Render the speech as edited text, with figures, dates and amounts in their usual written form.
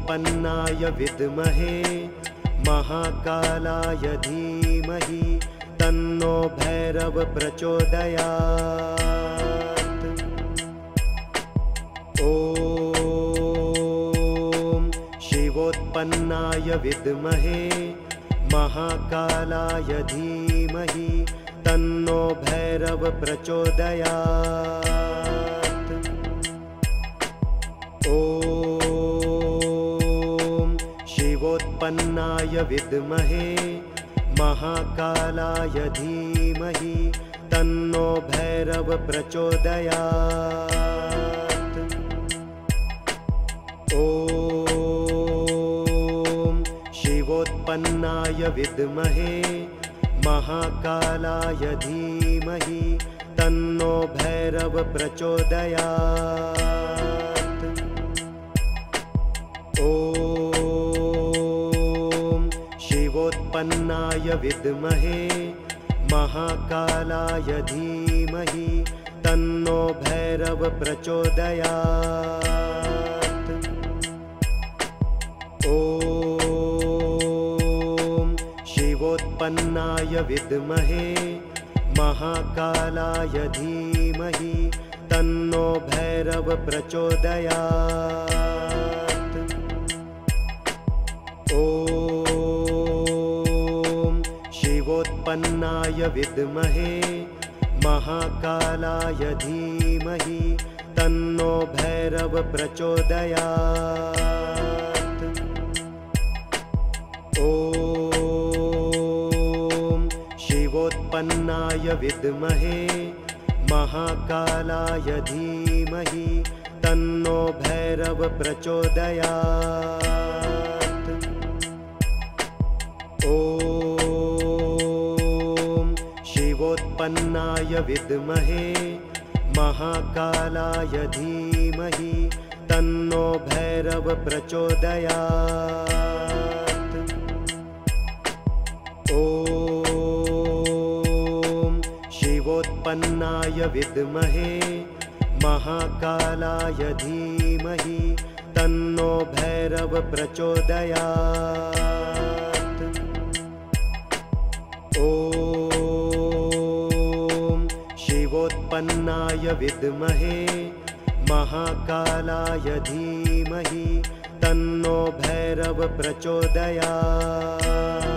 शिवोत्पन्नाय विद्महे महाकालाय धीमहि तन्नो भैरव प्रचोदयात्। ॐ शिवोत्पन्नाय विद्महे महाकालाय धीमहि तन्नो भैरव प्रचोदयात्। ॐ शिवोत्पन्नाय विद्महे महाकालाय धीमहि तन्नो भैरव प्रचोदयात्। ॐ शिवोत्पन्नाय विद्महे महाकालाय धीमहि तन्नो भैरव प्रचोदयात्। ॐ शिवोत्पन्नाय विद्महे महाकालाय धीमहि तन्नो भैरव प्रचोदयात्। ॐ शिवोत्पन्नाय विद्महे महाकालाय धीमहि तन्नो भैरव प्रचोदयात्। ॐ शिवोत्पन्नाय विद्महे महाकालाय धीमहि तन्नो भैरव प्रचोदयात्। ॐ शिवोत्पन्नाय विद्महे महाकालाय धीमहि तन्नो भैरव प्रचोदयात्। ॐ शिवोत्पन्नाय विद्महे महाकालाय धीमहि तन्नो भैरव प्रचोदयात्। ॐ शिवोत्पन्नाय विद्महे महाकालाय धीमहि तन्नो भैरव प्रचोदयात्। ॐ शिवोत्पन्नाय विद्महे महाकालाय धीमहि तन्नो भैरव प्रचोदयात्।